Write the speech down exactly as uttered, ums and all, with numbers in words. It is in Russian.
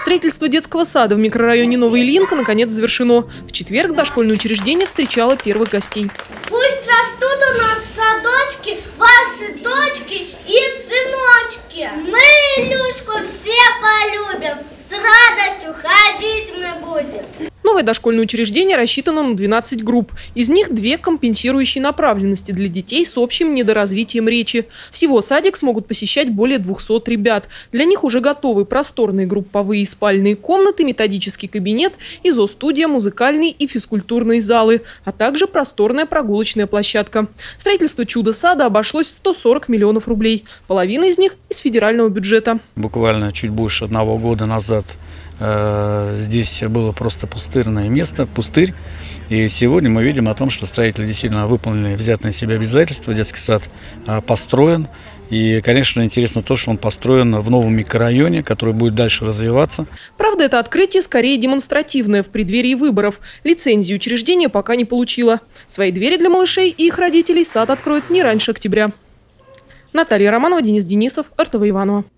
Строительство детского сада в микрорайоне Новая Ильинка наконец завершено. В четверг дошкольное учреждение встречало первых гостей. Пусть растут у нас садочки, ваши дочки и сыночки. Мы Илюшку все полюбим, с радостью ходить мы будем. Новое дошкольное учреждение рассчитано на двенадцать групп. Из них две компенсирующие направленности для детей с общим недоразвитием речи. Всего садик смогут посещать более двухсот ребят. Для них уже готовы просторные групповые и спальные комнаты, методический кабинет, изо-студия, музыкальные и физкультурные залы, а также просторная прогулочная площадка. Строительство чудо-сада обошлось в сто сорок миллионов рублей. Половина из них из федерального бюджета. Буквально чуть больше одного года назад э, здесь было просто пустырное место, пустырь. И сегодня мы видим о том, что строители действительно выполнили взятые на себя обязательства. Детский сад э, построен. И, конечно, интересно то, что он построен в новом микрорайоне, который будет дальше развиваться. Правда, это открытие скорее демонстративное в преддверии выборов. Лицензии учреждение пока не получило. Свои двери для малышей и их родителей сад откроет не раньше октября. Наталья Романова, Денис Денисов, эр тэ вэ Иваново.